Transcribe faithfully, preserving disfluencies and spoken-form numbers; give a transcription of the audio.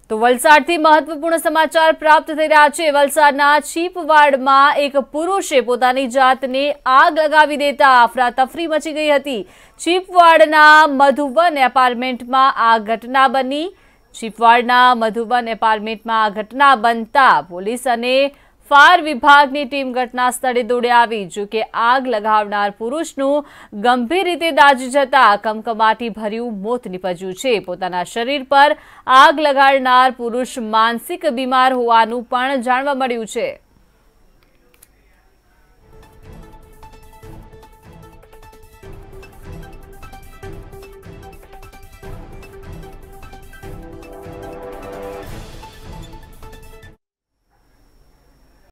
તો વલસાડથી મહત્વપૂર્ણ સમાચાર પ્રાપ્ત થઈ રહ્યા છે। વલસાડના છીપવાડમાં એક પુરુષે પોતાની જાતને આગ લગાવી દેતા અફરાતફરી મચી ગઈ હતી। છીપવાડના મધુવન એપાર્ટમેન્ટમાં આ ઘટના બની। છીપવાડના મધુવન એપાર્ટમેન્ટમાં આ ઘટના બનતા પોલીસ અને फायर विभागनी टीम घटना स्थले दौड़ी आई। जो कि आग लगावनार पुरुषનું गंभीर रीते दाजी जता कमकमाटी भर्યું मोत निपज्યું છે। પોતાના શરીર પર આગ લગાડનાર પુરુષ માનસિક બીમાર હોવાનું પણ જાણવા મળ્યું છે।